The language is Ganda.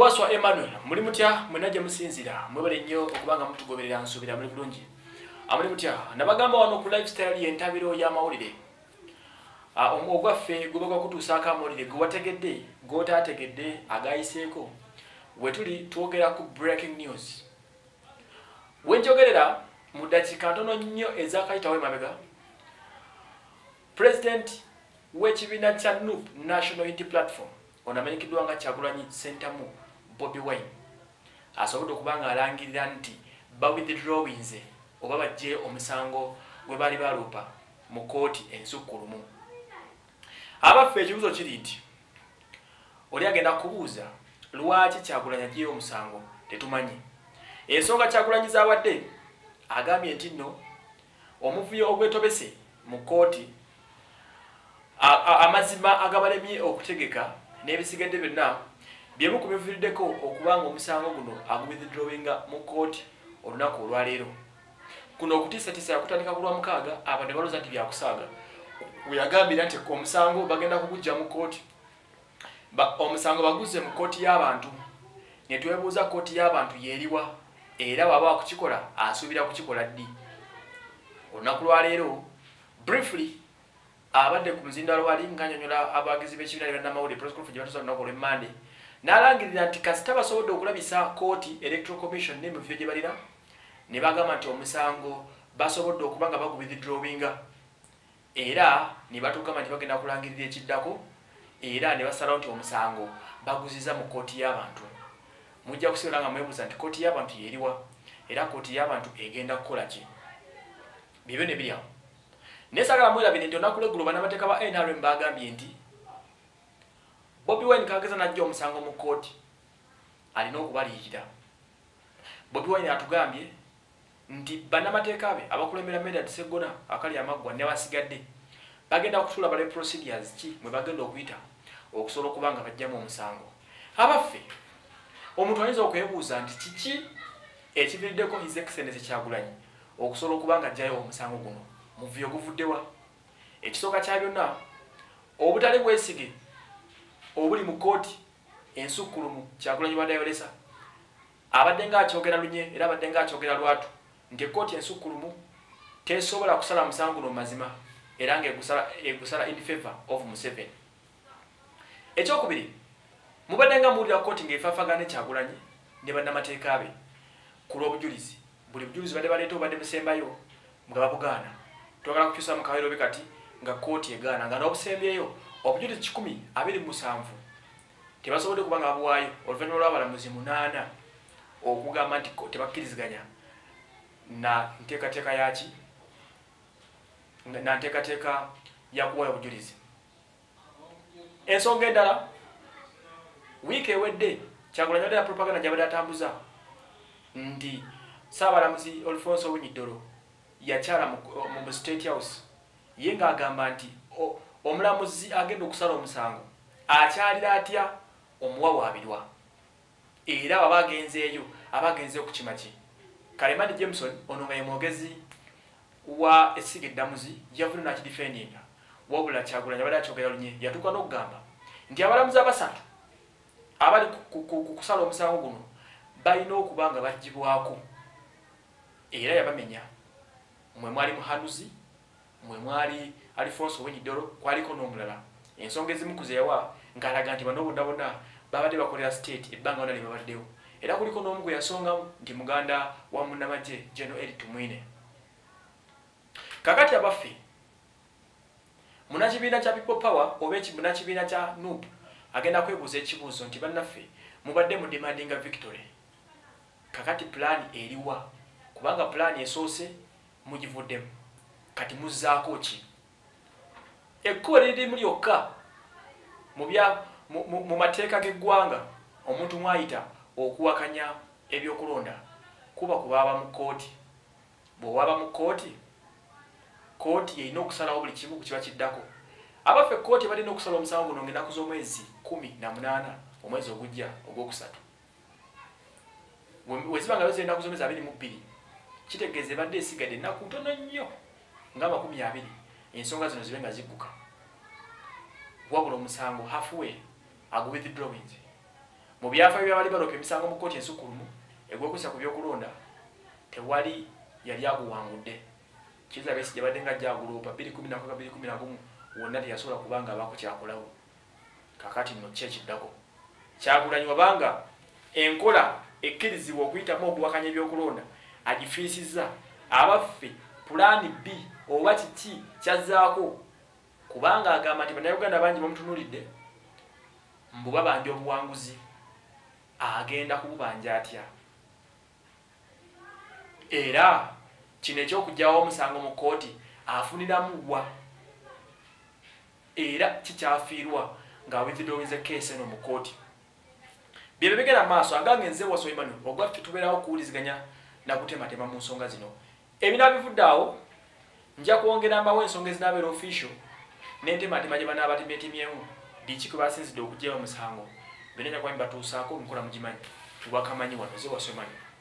Bwaswa Emmanuel muri mutya mwenaje musinzira mwebale nnyo okubanga mutugoberera nsubira muri bulungi amuli mutya nabagamba wano ku lifestyle yentabiro ya mawulire omugwaffe gubaga kutusaka amawulire gwategedde gotategedde agayiseeko wetuli twogera ku breaking news wenjogerera mu dakika ntono nnyo ezakayitawo emabega president w'ekibiina kya NUP National Unity Platform onamanyikiddwa nga Kyagulanyi Ssentamu Bobi Wine asobodde okubanga alangirira nti bawithdrawinze oba bajje omusango gwe bali balupa mu kooti ensukkulumu. Abaffe ekibuzo kiri nti oli agenda kubuuza lwaki Kyagulanyi agiye omusango tetumanyi. Ensonga Kyagulanyi z'awadde agambye nti nno omuvuyo ogwetobese mu kooti amazima agabalemye okutegeka n'ebisigadde byonna byemu kubiviiriddeko okubanga omusango guno aguwithdrawinga mu kooti olunaku olwaleero. Kuno okutiisatiisa yakutandika ku Lwamukaaga abadde balooza nti byakusaaga we yagambira nti omusango bagenda kugujja mu kooti omusango baguzze mu kooti y'abantu ne twebuuza kooti y'abantu yeeriwa era bw'aba wakukikola asuubira kukikola ddi. Olunaku lwaleero briefly abadde ku muzindalo wali ng'annyonnyola abawagizi b'ekibiina bannamawulire press conference gye batuusa olunaku olw'Emmande n'alangirira nti kasita basobodde okulabisa kooti electoral commission n'emivuyo gye balina ne bagamba nti omusango basobodde okuba nga baguwithdrawinga era ne batugamba nti bagenda kulangirira ekiddako era ne basalawo nti omusango baguziza mu kooti y'abantu. Mujja kusigala nga mwebuuza nti kooti y'abantu yeeriwa era kooti y'abantu egenda kukola ki? Bibyo ne biri awo. Nesagala mwerabire nti olunaku lw'eggulo bannamateeka ba NRM bagambye nti Bobi Wine kageza najja omusango mu kooti alina okubaliikira. Bobi Wine atugambye nti bannamateeka be abakulembera Medard Sseggona akali amaggwa ne basigadde bagenda kutuula bale procedures ki mwe bagenda okuyita okusobola okuba nga bajjamu omusango. Abaffe omuntu ayinza okwebuuza nti kiki ekiviiriddeko His Excellency Kyagulanyi okusobola okuba nga ajjayo omusango guno muvuyo guvuddewa. Ekisooka kya byonna obutali bwesige obuli mu kooti ensukkulumu Kyagulanyi bwadayolesa abadde ng'akyogera lunye era abadde ng'akyogera lwatu nti kooti ensukkulumu tesobola kusala musango guno mu mazima era ng'egusala in favor of Museveni. Ekyokubiri mubadde nga muwulira kooti ng'efaafagana Kyagulanyi ne bannamateeka be ku lw'obujulizi. Buli bujulizi badde baleeta obadde busembayo nga babugaana. Twagala kukyusa mu Kawairobe kati nga kooti egaana nga n'obusembyeyo obujulizi 127 tebasobodde kuba nga babuwaayo oluvannyuma lw'abalamuzi 8 okugamba nti tebakkiriziganya na nteekateeka yaki na nteekateeka ya kuwaayo obujulizi. Ensonga endala wiiki ewedde Kyagulanyi wadde propaganda gy'abadde atambuza nti Ssaabalamuzi Alfonso Owiny-Dollo yakyala mu State House ye ng'agamba nti omulamuzi agenda okusala omusango akyalira atya omuwawaabirwa era baba abagenzeeyo ku kimaki. Kalemani Jameson ono nga ye mwogezi wa Essiga Eddamuzi yavudde n'akidifendinga wabula Kyagulanyi abadde akyogera lunye yatuuka n'okugamba nti abalamuzi abasatu abali ku kusala omusango guno balina okuba nga baggibwako era yabamenya. Mwe mwali Muhanuzi, mwe mwali Alfonso Owiny-Dollo, kwaliko n'omulala. Ensonga ezimu kuzeewa ng'alaga nti bano bonna babadde bakolera state ebbanga wonna lye babaddewo. Era kuliko n'omu gwe yasongamu nti muganda wa munnamagye General Eli Tumwine. Kakati abaffe munnakibiina kya People Power oba munnakibiina kya NUP agenda kwebuuza ekibuuzo nti bannaffe mubadde mu demandinga victory. Kakati plan eriwa kubanga plan esoose mugivuddemu kati muzzaako ki? Ekkubo lirimu lyokka mu mateeka g'eggwanga omuntu mwayita okuwakanya ebyokulonda kuba kubaaba mu kooti. Bw'owaaba mu kooti yeyina okusalawo buli kimu ku kiba kiddako. Abaffe kooti balina okusala omusango guno ng'ennaku z'omwezi 18 omwezi ogujja ogwokusatu. Weziba nga ennaku z'omwezi 22 kitegeeza ebadde esigadde ennaku ntono nnyo nga 20 ensonga zino zibe nga zigguka. Wabula omusango halfway aguwithdrawinze mu byafaayo by'abali baloopa emisango mu kkooti ensukkulumu egwekusa ku byokulonda tewali yali aguwangudde. Kizza Besigye yabadde ng'ajja aguloopa 2011 wonna teyasobola kubanga abaako kyakolawo. Kakati nno ki ekiddako? Kyagulanyi wabanga enkola ekkirizibwa okuyitamu okuwakanya ebyokulonda agifiisizza abaffe pulaani B oba kiki kyazzaako, kubanga agamba nti bannayuganda bangi bamutunuulidde mbu babanja obuwanguzi, agenda kububanja atya? Era kino ekyokugyawo omusango mu kkooti afuniramu wa? Era kikyafiirwa nga withdrawinze case eno mu kkooti. Byebyo bigenda maaso agange nze Waso Emmanuel ogwaffe tubeerawo okuwuliziganya na kutematema mu nsonga zino. Ebinaabivudde awo nja kwongera mbawo ensonga ezinaabeera official n'entematema gye banaabatemeetemyemu biki kwe basinzidde okuggyayo omusango. Bino nja kuba mbatuusaako nkola mugimanyi tubakamanyi wano nze Waso Emmanuel.